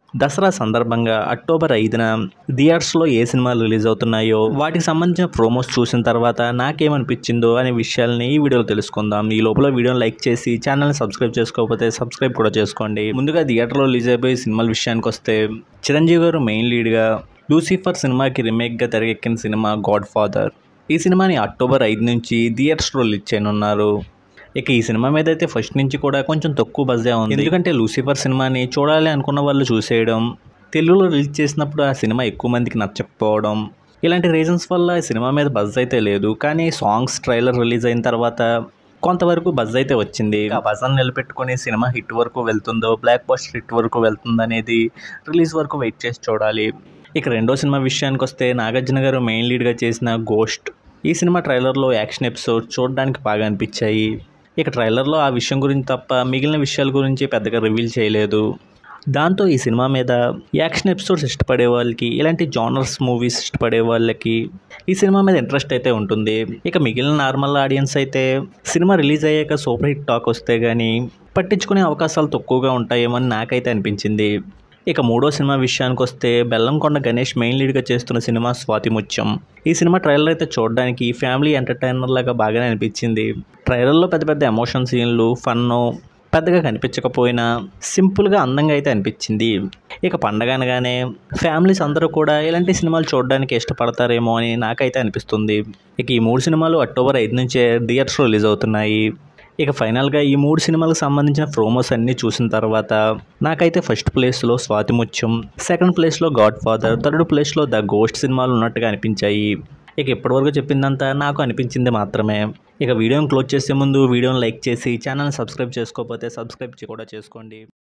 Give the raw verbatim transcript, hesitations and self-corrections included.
దసరా సందర్భంగా అక్టోబర్ ఐదున థియేటర్స్లో ఏ సినిమాలు రిలీజ్ అవుతున్నాయో వాటికి సంబంధించిన ప్రోమోస్ చూసిన తర్వాత నాకేమనిపించిందో అనే విషయాల్ని ఈ వీడియోలో తెలుసుకుందాం. ఈ లోపల వీడియోని లైక్ చేసి ఛానల్ని సబ్స్క్రైబ్ చేసుకోకపోతే సబ్స్క్రైబ్ కూడా చేసుకోండి. ముందుగా థియేటర్లో రిలీజ్ అయిపోయే సినిమాల విషయానికి వస్తే చిరంజీవి గారు మెయిన్ లీడ్గా లూసిఫర్ సినిమాకి రీమేక్గా తెరకెక్కిన సినిమా గాడ్ ఫాదర్. ఈ సినిమాని అక్టోబర్ ఐదు నుంచి థియేటర్స్లో రిలీజ్ చేయనున్నారు. ఇక ఈ సినిమా మీద అయితే ఫస్ట్ నుంచి కూడా కొంచెం తక్కువ బజ్జే ఉంది. ఎందుకంటే లూసిఫర్ సినిమాని చూడాలి అనుకున్న వాళ్ళు చూసేయడం, తెలుగులో రిలీజ్ చేసినప్పుడు ఆ సినిమా ఎక్కువ మందికి నచ్చకపోవడం, ఇలాంటి రీజన్స్ వల్ల ఈ సినిమా మీద బజ్ అయితే లేదు. కానీ సాంగ్స్ ట్రైలర్ రిలీజ్ అయిన తర్వాత కొంతవరకు బజ్ అయితే వచ్చింది. ఆ బజ్ని నిలబెట్టుకుని సినిమా హిట్ వరకు వెళ్తుందో, బ్లాక్ బస్టర్ హిట్ వరకు వెళ్తుందో అనేది రిలీజ్ వరకు వెయిట్ చేసి చూడాలి. ఇక రెండో సినిమా విషయానికి వస్తే నాగార్జున గారు మెయిన్ లీడ్గా చేసిన గోస్ట్. ఈ సినిమా ట్రైలర్లో యాక్షన్ ఎపిసోడ్ చూడడానికి బాగా అనిపించాయి. ఇక ట్రైలర్లో ఆ విషయం గురించి తప్ప మిగిలిన విషయాల గురించి పెద్దగా రివీల్ చేయలేదు. దాంతో ఈ సినిమా మీద యాక్షన్ ఎపిసోడ్స్ ఇష్టపడే వాళ్ళకి, ఇలాంటి జానర్స్ మూవీస్ ఇష్టపడే వాళ్ళకి ఈ సినిమా మీద ఇంట్రెస్ట్ అయితే ఉంటుంది. ఇక మిగిలిన నార్మల్ ఆడియన్స్ అయితే సినిమా రిలీజ్ అయ్యాక సూపర్ హిట్ టాక్ వస్తే కానీ పట్టించుకునే అవకాశాలు తక్కువగా ఉంటాయేమో అని నాకైతే అనిపించింది. ఇక మూడో సినిమా విషయానికి వస్తే బెల్లంకొండ గణేష్ మెయిన్ లీడ్గా చేస్తున్న సినిమా స్వాతి ముత్యం. ఈ సినిమా ట్రైలర్ అయితే చూడడానికి ఫ్యామిలీ ఎంటర్టైనర్ లాగా బాగానే అనిపించింది. ట్రైలర్లో పెద్ద పెద్ద ఎమోషన్ సీన్లు, ఫన్ను పెద్దగా కనిపించకపోయినా సింపుల్గా అందంగా అయితే అనిపించింది. ఇక పండగ అనగానే ఫ్యామిలీస్ అందరూ కూడా ఇలాంటి సినిమాలు చూడడానికి ఇష్టపడతారేమో అని నాకైతే అనిపిస్తుంది. ఇక ఈ మూడు సినిమాలు అక్టోబర్ ఐదు నుంచే థియేటర్స్లో రిలీజ్ అవుతున్నాయి. ఇక ఫైనల్గా ఈ మూడు సినిమాలకు సంబంధించిన ప్రోమోస్ అన్నీ చూసిన తర్వాత నాకైతే ఫస్ట్ ప్లేస్లో స్వాతి ముత్యం, సెకండ్ ప్లేస్లో గాడ్ ఫాదర్, థర్డ్ ప్లేస్లో ద గోస్ట్ సినిమాలు ఉన్నట్టుగా అనిపించాయి. ఇక ఇప్పటివరకు చెప్పిందంతా నాకు అనిపించింది మాత్రమే. ఇక వీడియోని క్లోజ్ చేసే ముందు వీడియోని లైక్ చేసి ఛానల్ని సబ్స్క్రైబ్ చేసుకోకపోతే సబ్స్క్రైబ్ కూడా చేసుకోండి.